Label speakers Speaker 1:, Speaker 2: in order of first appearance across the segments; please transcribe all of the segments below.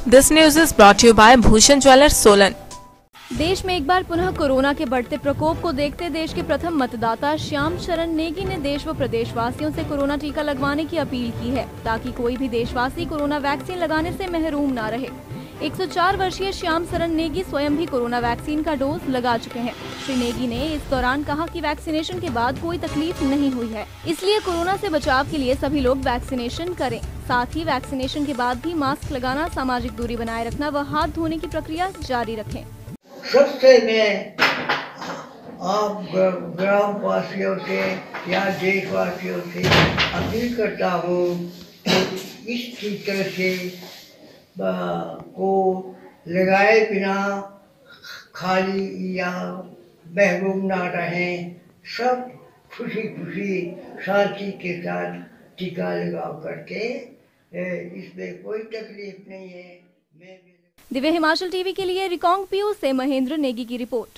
Speaker 1: This news is brought to you by Bhushan Jewellers, Solan.
Speaker 2: देश में एक बार पुनः कोरोना के बढ़ते प्रकोप को देखते देश के प्रथम मतदाता श्याम शरण नेगी ने देश व प्रदेशवासियों से कोरोना टीका लगवाने की अपील की है, ताकि कोई भी देशवासी कोरोना वैक्सीन लगाने से महरूम न रहे। 104 वर्षीय श्याम शरण नेगी स्वयं भी कोरोना वैक्सीन का डोज लगा चुके हैं। श्री नेगी ने इस दौरान कहा कि वैक्सीनेशन के बाद कोई तकलीफ नहीं हुई है, इसलिए कोरोना से बचाव के लिए सभी लोग वैक्सीनेशन करें। साथ ही वैक्सीनेशन के बाद भी मास्क लगाना, सामाजिक दूरी बनाए रखना व हाथ धोने की प्रक्रिया जारी रखें।
Speaker 3: सबसे मैं आप ग्रामवासियों से या देशवासियों से अपील करता हूँ कि इस टीके से को लगाए बिना खाली या महरूम ना रहें। सब खुशी खुशी शांति के साथ टीका लगा करके इसमें कोई तकलीफ नहीं है।
Speaker 2: दिव्य हिमाचल टीवी के लिए रिकांगपिओ से महेंद्र नेगी की रिपोर्ट।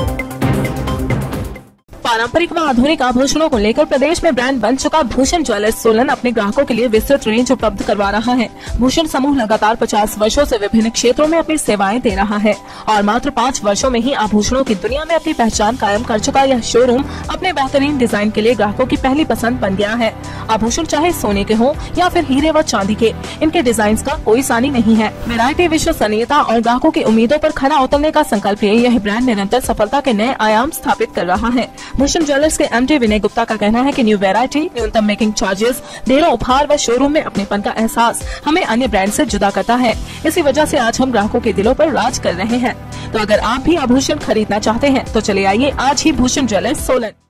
Speaker 1: पारंपरिक व आधुनिक आभूषणों को लेकर प्रदेश में ब्रांड बन चुका भूषण ज्वेलर्स सोलन अपने ग्राहकों के लिए विस्तृत रेंज उपलब्ध करवा रहा है। भूषण समूह लगातार 50 वर्षों से विभिन्न क्षेत्रों में अपनी सेवाएं दे रहा है और मात्र 5 वर्षों में ही आभूषणों की दुनिया में अपनी पहचान कायम कर चुका यह शोरूम अपने बेहतरीन डिजाइन के लिए ग्राहकों की पहली पसंद बन गया है। आभूषण चाहे सोने के हो या फिर हीरे व चांदी के, इनके डिजाइन का कोई सानी नहीं है। वैरायटी, विश्वसनीयता और ग्राहकों की उम्मीदों पर खरा उतरने का संकल्प लिए यह ब्रांड निरंतर सफलता के नए आयाम स्थापित कर रहा है। भूषण ज्वेलर्स के एमडी विनय गुप्ता का कहना है कि न्यू वैरायटी, न्यूनतम मेकिंग चार्जेस, ढेरों उपहार व शोरूम में अपनेपन का एहसास हमें अन्य ब्रांड से जुदा करता है। इसी वजह से आज हम ग्राहकों के दिलों पर राज कर रहे हैं। तो अगर आप भी आभूषण खरीदना चाहते हैं तो चले आइए आज ही भूषण ज्वेलर्स सोलन।